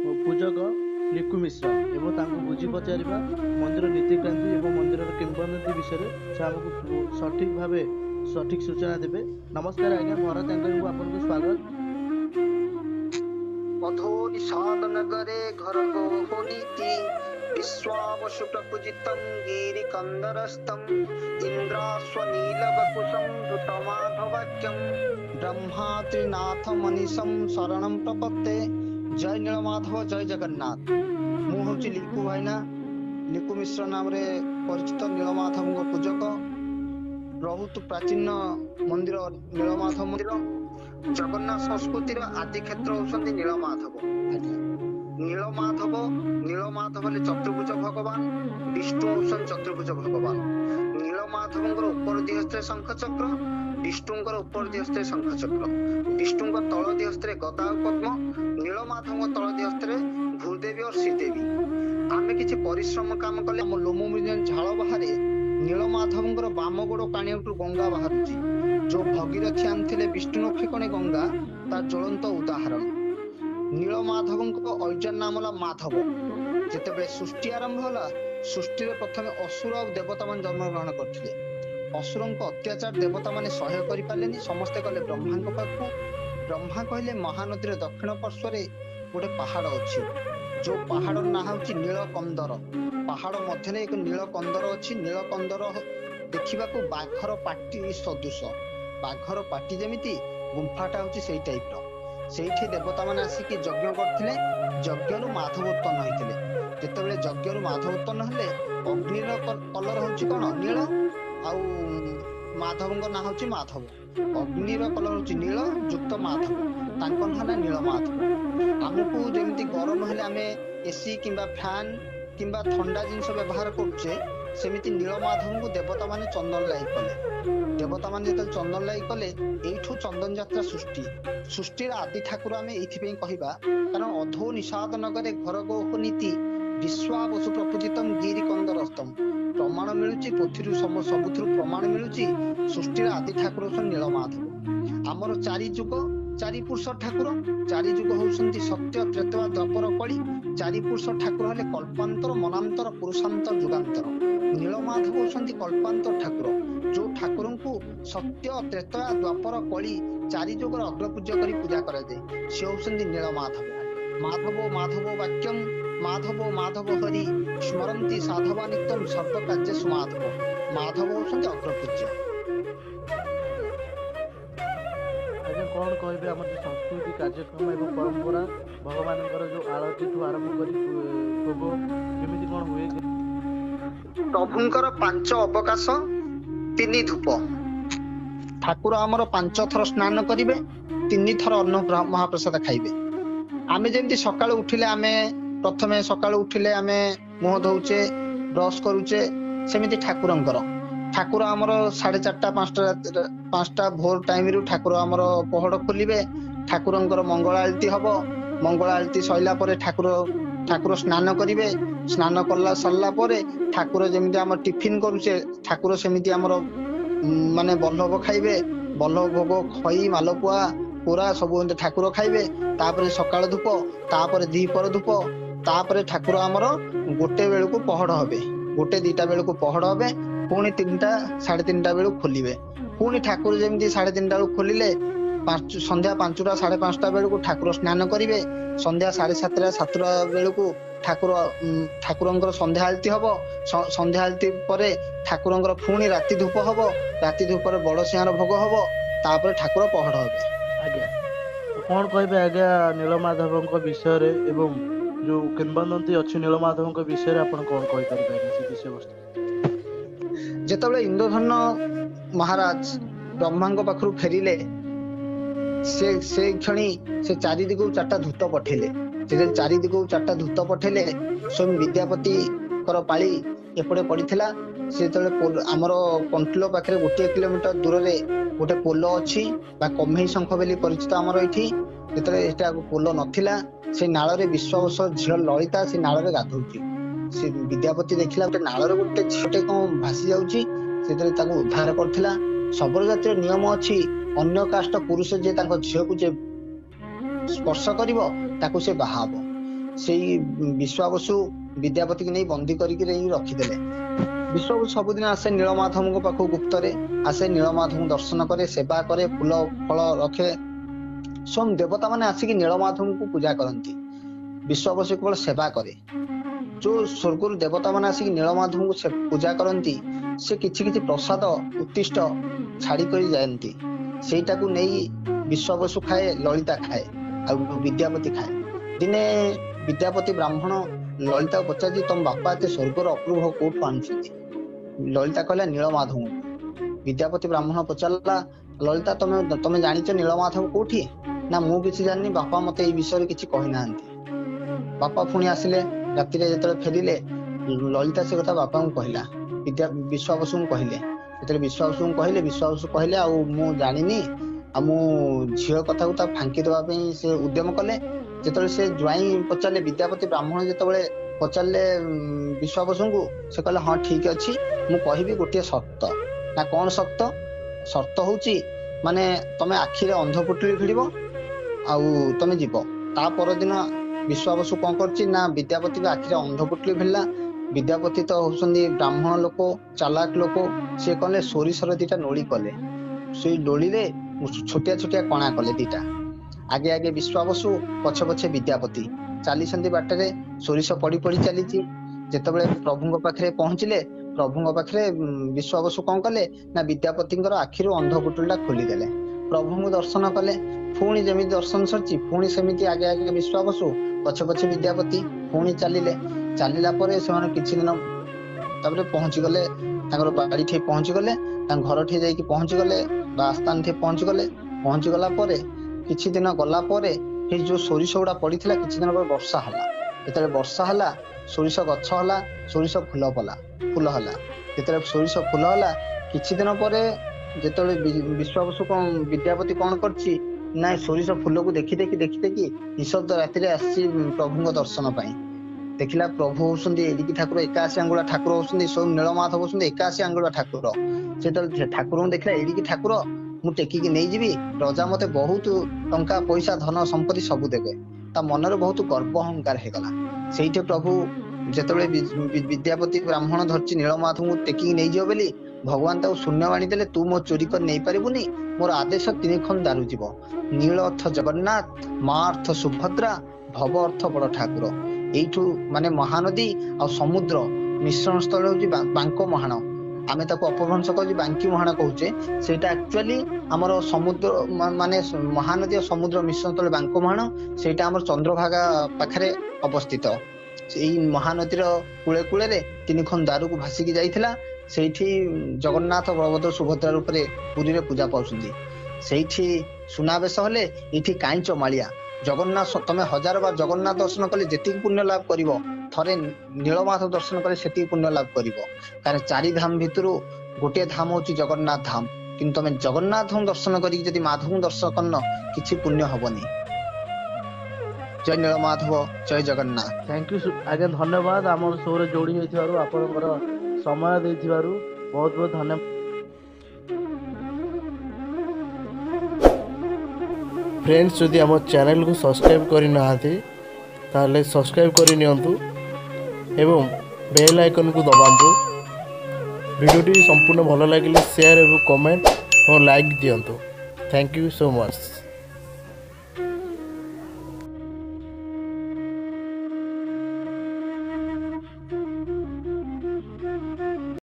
ପୂଜକ ଲିକୁ ମିଶ୍ର ଏବଂ ତାଙ୍କୁ ବୁଝି ପଚାରିବା ମନ୍ଦିର ନୀତିକାନ୍ତି ଏବଂ ମନ୍ଦିରର କିମ୍ବଦନ୍ତୀ ବିଷୟରେ ସେ ଆମକୁ ସଠିକ ଭାବେ ସଠିକ ସୂଚନା ଦେବେ। ନମସ୍କାର ଆଜ୍ଞା, ଭରତ ଆଙ୍କରଙ୍କୁ ଆପଣଙ୍କୁ ସ୍ୱାଗତ। मधो निषाद नगरे घर गोहुनीति विश्वावसु प्रपूजितं गिरिकन्दरस्थं इन्द्रास्वनीलवकुशं दुतमाधवाख्यं ब्रह्मा त्रिनाथ मनीषं शरणं प्रपत्ते। जय नीलमाधव, जय जगन्नाथ। मु हूँ लिकु भाईना, लिकु मिश्र नाम रे परिचित नीलमाधव पूजक। बहुत प्राचीन मंदिर नीलमाधव मंदिर। जगन्नाथ संस्कृतिर आदि क्षेत्र होउछन्ति नीलमाधव। नीलमाधव नीलमाधव ले चतुर्भुज भगवान, विष्णु होउछन् चतुर्भुज भगवान। नीलमाधवंकर ऊपर दिहस्ते शंख चक्र, विष्णुंकर ऊपर दिहस्ते शंख चक्र, विष्णुंकर तल दिहस्ते गदा और पद्म, नीलमाधवंकर तल दिहस्ते भूदेवी और श्रीदेवी। आमे किछि परिश्रम काम कले हम लोमो मिजन झाळ बाहरे नीलमाधवंकर बाम गोड़ काणीटू गंगा बाहरुची। जो भगीरथी आनथिले विष्णु फिकणे गंगा तार ज्वलंत उदाहरण। नीलमाधवंक ऐजन नाम होला माधव। जेतेबेले सृष्टि आरंभ होला, सृष्टि रे प्रथमे असुर और देवता मान जन्म ग्रहण करथिले। असुरंक अत्याचार देवता माने सहय करि पालेनी, समस्ते गले ब्रह्मांक पाखु। ब्रह्मा कहले महानदी रे दक्षिण पार्श्वरे गोटे पहाड़ अछि, जो पहाड़ ना होछि नीलकंदर। पहाड़ मध्यरे एक नीलकंदर अछि। नीलकंदर देखिबाकू बाघर पाटी सदृश। बाघर पाटी जेमिति गुंफाटा होछि सेई टाइप रो। सेठी देवता माने आसिकी यज्ञ करथिले। यज्ञरु माधव उत्पन्न होइथिले। जेतेबेले यज्ञरु माधव उत्पन्न हले, अग्निर कलर होछि कोन नील, आउ माधवंक ना होछि माधव। अग्निर कलर होछि नील युक्त माधव, तांको ना नीलमाधव। हमकु जेमिति गरम हेले आमे एसी किंबा फैन किंबा ठंडा जिनिस व्यवहार करछे, सेमिति नीलमाधव को देवता माने चंदन लाई कले। देवता माने जते चंदन लाई कले, एठू चंदन यात्रा सृष्टि। सृष्टिर आदि ठाकुर आमे एथि पे कहिबा, कारण अधो निषाद नगरे घर गोहुनीति विश्वावसु प्रपूजितं गिरिकन्दरस्थं। प्रमाण मिलुची पृथ्वी सबुथुरु प्रमाण मिलुची सृष्टिर आदि ठाकुर होसन नीलमाधव। आमर चारि जुग चारि पुरुष ठाकुर। चारि जुग होउसंती सत्य त्रेता द्वापर कली। चारि पुरुष ठाकुर हले कल्पांतर, मनांतर, पुरुषांतर, जुगांतर। नीलमाधव होउसंती कल्पांतर ठाकुर, जो ठाकुरंकु सत्य त्रेता द्वापर कली चारि जुगर अग्रपूज्य करी पूजा करा जाय। से होउसंती नीलमाधव। माधव माधव वाक्यम माधव माधव हरि स्मरन्ति साधवा नित्यम सर्व कार्य सुमाधव। माधव होउसंती अग्रपूज्य। आज्ञा कौन कहबे हमर जो संस्कृति कार्यक्रम एवं परंपरा भगवानଙ୍କର जो आरती ठू आरंभ करी भोग केमिति कोन हुए? प्रभुंकर पांच अवकाश, तीन धूप। ठाकुर आमर 5 थर स्नान करिवे, 3 थर अन्न महाप्रसाद खाइबे। आमे जेमति सकाळु उठिले आमे प्रथमे सकाळु उठिले आमे मुह धोउचे, ब्रश करूचे, सेमिति ठाकुरंकर। ठाकुर आमर 4:30 5टा भोर टाइम रु ठाकुर आमर पहड़ खोलिबे। ठाकुरंकर मंगल आरती हबो। मंगल आरती सइला परे ठाकुर स्नान करिवे। स्नान कला सरला परे ठाकुर जेमिति आमर टिफिन करूचे, ठाकुर सेमिति आमर माने बल्लभ खाइबे। बल्लभ भोग खई मालपुआ पूरा सब ठाकुर खाइबे। तापरे सकाळ धूप, तापरे दीपर धूप, तापरे ठाकुर आमर गोटे बेलकु पहड़ हबे। 1-2 बेलकु पहड़ हबे, पुणी 3टा 3:30 बेलु खोलिबे। पुणी ठाकुर जेमिति 3:30 बेलु खोलिले, संध्या 5टा 5:30 बेलकु ठाकुर स्नान करिवे। संध्या 7:30 7टा बेलकु ठाकुरंकर संध्या आरती हबो। संध्या आरती परे ठाकुरंकर पुणी राति धूप हबो। राति धूप रे बड़ सिंहार भोग हबो। तापरे ठाकुर पहड़ हबे। आज्ञा कौन कहबे आज्ञा नीलमाधवଙ୍କ विषय एवं जो किंबदंती अछि नीलमाधवଙ୍କ विषय आपण कौन कहि परिबे से विषय वस्तु? जेतेबेले इंद्रधनु महाराज ब्रह्मांक पाखरु फेरिले, से क्षणी से 4 दिगु 4टा धूत पठेले। से 4 दिगु 4टा धूत पठेले, स्वयं विद्यापति कर पाली एपटे पड़ीथिला। से आमर कंटुलो पाखरे 1 किलोमीटर दूर रे गोटे पोल अछि, बा कम्हेई शंख बेली परिचित आमर एठी। जेतेबेले एटा पोल नथिला, से नाळ रे विश्वावस झिल ललिता से नाळ रे गाधौची। से विद्यापति देखिला गोटे नाळ रे गोटे झिलटे कोन भासी जाउची, सेतरे ताको उद्धार करथिला। सबल जातिर नियम अछि, अन्य कास्ट पुरुष जे ताको झियो को जे स्पर्श करिवो ताको से बाहाबो। ସେଇ ବିଶ୍ୱାବସୁ ବିଦ୍ୟାପତି କି ନେଇ ବନ୍ଦୀ କରିକି ରଖିଦେଲେ। ବିଶ୍ୱାବସୁ ସବୁଦିନ ଆସେ ନୀଳମାଧବଙ୍କ ପାଖକୁ ଗୁପ୍ତରେ ଆସେ, ନୀଳମାଧବଙ୍କୁ ଦର୍ଶନ କରେ, ସେବା କରେ, ଫୁଲ ଫଳ ରଖେ। ସ୍ୱୟଂ ଦେବତା ମାନେ ଆସିକି ନୀଳମାଧବଙ୍କୁ ପୂଜା କରନ୍ତି। ବିଶ୍ୱାବସୁ କେବଳ ସେବା କରେ। ଯୋଉ ସ୍ୱର୍ଗରୁ ଦେବତା ମାନେ ଆସିକି ନୀଳମାଧବଙ୍କୁ ପୂଜା କରନ୍ତି, ସେ କିଛି କିଛି ପ୍ରସାଦ ଉତ୍ତିଷ୍ଟ ଛାଡି କରି ଯାଆନ୍ତି। ସେଇଟାକୁ ନେଇ ବିଶ୍ୱାବସୁ ଖାଏ, ଲଳିତା ଖାଏ, ଆଉ ବିଦ୍ୟାପତି ଖାଏ। ଦିନେ ବିଦ୍ୟାପତି ବ୍ରାହ୍ମଣ ଲଳିତାକୁ ପଚାରିଛି, ତମ ବାପା ଏତେ ସ୍ୱର୍ଗର ଅପୂର୍ବ କୋଉଠୁ ଆଣୁଛନ୍ତି? ଲଳିତା କହିଲା, ନୀଳମାଧବଙ୍କୁ। ବିଦ୍ୟାପତି ବ୍ରାହ୍ମଣ ପଚାରିଲା, ଲଳିତା ତମେ ଜାଣିଛ ନୀଳମାଧବ କୋଉଠି? ନା ମୁଁ କିଛି ଜାଣିନି, ବାପା ମତେ ଏଇ ବିଷୟରେ କିଛି କହିନାହାନ୍ତି। ବାପା ପୁଣି ଆସିଲେ, ରାତିରେ ଯେତେବେଳେ ଫେରିଲେ, ଲଳିତା ସେ କଥା ବାପାଙ୍କୁ କହିଲା, ବିଶ୍ୱାବସୁଙ୍କୁ କହିଲେ। ଯେତେବେଳେ ବିଶ୍ୱାବସୁଙ୍କୁ କହିଲେ, ବିଶ୍ୱାବସୁ କହିଲେ, ଆଉ ମୁଁ ଜାଣିନି, ଆଉ ମୁଁ ଝିଅ କଥାକୁ ତା ଫାଙ୍କି ଦେବା ପାଇଁ ସେ ଉଦ୍ୟମ କଲେ। ଯେତେବେଳେ ସେ ଜ୍ୱାଇଁ ପଚାରିଲେ, ବିଦ୍ୟାପତି ବ୍ରାହ୍ମଣ ଯେତେବେଳେ ପଚାରିଲେ ବିଶ୍ୱାବସୁଙ୍କୁ, ସେ କହିଲେ, ହଁ ଠିକ ଅଛି, ମୁଁ କହିବି, ଗୋଟିଏ ସର୍ତ୍ତ। ନା କଣ ସର୍ତ୍ତ? ସର୍ତ୍ତ ହଉଛି ମାନେ ତମେ ଆଖିରେ ଅନ୍ଧ ପୁଟୁଳି ଭିଡ଼ିବ, ଆଉ ତମେ ଯିବ। ତା ପରଦିନ ବିଶ୍ୱାବସୁ କଣ କରୁଛି ନା ବିଦ୍ୟାପତିଙ୍କ ଆଖିରେ ଅନ୍ଧ ପୁଟୁଳି ଭିଡ଼ିଲା। ବିଦ୍ୟାପତି ତ ହଉଛନ୍ତି ବ୍ରାହ୍ମଣ ଲୋକ, ଚାଲାକ ଲୋକ। ସେ କଲେ ସୋରିଷର ଦିଟା ନୋଳି କଲେ। ସେଇ ନୋଳିରେ ଛୋଟିଆ ଛୋଟିଆ କଣା କଲେ ଦିଟା। ଆଗେ ଆଗେ ବିଶ୍ୱାବସୁ, ପଛେ ପଛେ ବିଦ୍ୟାପତି ଚାଲିଛନ୍ତି ବାଟରେ। ସୋରିଷ ପଡି ପଡି ଚାଲିଛି। ଯେତେବେଳେ ପ୍ରଭୁଙ୍କ ପାଖରେ ପହଞ୍ଚିଲେ, ପ୍ରଭୁଙ୍କ ପାଖରେ ବିଶ୍ୱାବସୁ କଣ କଲେ ନା ବିଦ୍ୟାପତିଙ୍କର ଆଖିରୁ ଅନ୍ଧ ପୁଟୁଳିଟା ଖୋଲିଦେଲେ। ପ୍ରଭୁଙ୍କୁ ଦର୍ଶନ କଲେ। ପୁଣି ଯେମିତି ଦର୍ଶନ ସରିଛି, ପୁଣି ସେମିତି ଆଗେ ଆଗେ ବିଶ୍ୱାବସୁ, ପଛେ ପଛେ ବିଦ୍ୟାପତି ପୁଣି ଚାଲିଲେ। ଚାଲିଲା ପରେ ସେମାନେ କିଛି ଦିନ ତାପରେ ପହଞ୍ଚିଗଲେ, ତାଙ୍କର ବାଡି ଠି ପହଞ୍ଚିଗଲେ, ତାଙ୍କ ଘର ଠି ଯାଇକି ପହଞ୍ଚିଗଲେ, ବା ଆସ୍ଥାନ ଠି ପହଞ୍ଚିଗଲେ। ପହଞ୍ଚିଗଲା ପରେ କିଛି ଦିନ ଗଲା ପରେ ସେଇ ଯୋଉ ସୋରିଷ ଗୁଡା ପଡିଥିଲା, କିଛି ଦିନ ପରେ ବର୍ଷା ହେଲା। ଯେତେବେଳେ ବର୍ଷା ହେଲା, ସୋରିଷ ଗଛ ହେଲା, ସୋରିଷ ଫୁଲ ହେଲା। ଯେତେବେଳେ ସୋରିଷ ଫୁଲ ହେଲା, କିଛି ଦିନ ପରେ ଯେତେବେଳେ ବିଶ୍ୱାବସୁ ବିଦ୍ୟାପତି କଣ କରିଛି ନା ସୋରିଷ ଫୁଲକୁ ଦେଖି ଦେଖି ନିଃଶବ୍ଦ ରାତିରେ ଆସିଛି ପ୍ରଭୁଙ୍କ ଦର୍ଶନ ପାଇଁ। ଦେଖିଲା ପ୍ରଭୁ ହଉଛନ୍ତି ଏଡ଼ିକି ଠାକୁର, 81 ଆଙ୍ଗୁଳା ଠାକୁର ହଉଛନ୍ତି, ସ୍ୱୟଂ ନୀଳମାଧବ ହଉଛନ୍ତି 81 ଆଙ୍ଗୁଳା ଠାକୁର। ସେତେବେଳେ ଠାକୁରଙ୍କୁ ଦେଖିଲା, ଏଡ଼ିକି ଠାକୁର, ମୁଁ ଟେକିକି ନେଇଯିବି, ରଜା ମତେ ବହୁତ ଟଙ୍କା ପଇସା ଧନ ସମ୍ପତ୍ତି ସବୁ ଦେବେ। ତା ମନରେ ବହୁତ ଗର୍ବ ଅହଙ୍କାର ହେଇଗଲା। ସେଇଠି ପ୍ରଭୁ ଯେତେବେଳେ ବିଦ୍ୟାପତି ବ୍ରାହ୍ମଣ ଧରିଛି ନୀଳମାଧବଙ୍କୁ ଟେକିକି ନେଇଯିବ ବୋଲି, ଭଗବାନ ତାକୁ ଶୂନ୍ୟବାଣୀ ଦେଲେ, ତୁ ମୋ ଚୋରି କରି ନେଇପାରିବୁନି, ମୋର ଆଦେଶ 3 ଖଣ୍ଡ ଦାରୁ ଯିବ। ନୀଳ ଅର୍ଥ ଜଗନ୍ନାଥ, ମା ଅର୍ଥ ସୁଭଦ୍ରା, ଭବ ଅର୍ଥ ବଡ ଠାକୁର। ଏଇଠୁ ମାନେ ମହାନଦୀ ଆଉ ସମୁଦ୍ର ମିଶ୍ରଣ ସ୍ଥଳ ହଉଛି ବାଙ୍କ ମୁହାଣ। ଆମେ ତାକୁ ଅପଭ୍ରଂଶ କରୁଛୁ ବାଙ୍କି ମୁହାଣ କହୁଛେ। ସେଇଟା ଆକ୍ଚୁଆଲି ଆମର ସମୁଦ୍ର ମାନେ ମହାନଦୀ ଆଉ ସମୁଦ୍ର ମିଶ୍ରଣ ସ୍ଥଳ ବାଙ୍କ ମୁହାଣ। ସେଇଟା ଆମର ଚନ୍ଦ୍ରଭାଗା ପାଖରେ ଅବସ୍ଥିତ। ଏଇ ମହାନଦୀର କୂଳେ କୂଳରେ 3 ଖଣ୍ଡ ଦାରୁକୁ ଭାସିକି ଯାଇଥିଲା। ସେଇଠି ଜଗନ୍ନାଥ, ବଳଭଦ୍ର, ସୁଭଦ୍ରା ରୂପରେ ପୁରୀରେ ପୂଜା ପାଉଛନ୍ତି। ସେଇଠି ସୁନାବେଶ ହେଲେ, ଏଇଠି କାଇଁଚ ମାଳିଆ ଜଗନ୍ନାଥ। ତମେ 1000 ବାର ଜଗନ୍ନାଥ ଦର୍ଶନ କଲେ ଯେତିକି ପୁଣ୍ୟ ଲାଭ କରିବ, ଥରେ ନୀଳମାଧବ ଦର୍ଶନ କଲେ ସେତିକି ପୁଣ୍ୟ ଲାଭ କରିବ। କାରଣ 4 ଧାମ ଭିତରୁ ଗୋଟିଏ ଧାମ ହଉଛି ଜଗନ୍ନାଥ ଧାମ। କିନ୍ତୁ ତମେ ଜଗନ୍ନାଥଙ୍କୁ ଦର୍ଶନ କରିକି ଯଦି ମାଧବଙ୍କୁ ଦର୍ଶନ କରିନ, କିଛି ପୁଣ୍ୟ ହବନି। ଜୟ ନୀଳମାଧବ, ଜୟ ଜଗନ୍ନାଥ। ଥ୍ୟାଙ୍କ ୟୁ ଆଜ୍ଞା, ଧନ୍ୟବାଦ ଆମର ସୋରେ ଯୋଡ଼ି ହୋଇଥିବାରୁ, ଆପଣଙ୍କର ସମୟ ଦେଇଥିବାରୁ ବହୁତ ବହୁତ ଧନ୍ୟବାଦ। फ्रेंड्स, जदि आम चैनल को सब्सक्राइब करना ताले सब्सक्राइब कर नियंतु एवं बेल आइकन को दबांतु। वीडियोटी संपूर्ण भल लगे शेयर और कमेंट और लाइक दियंतु। Thank you so much.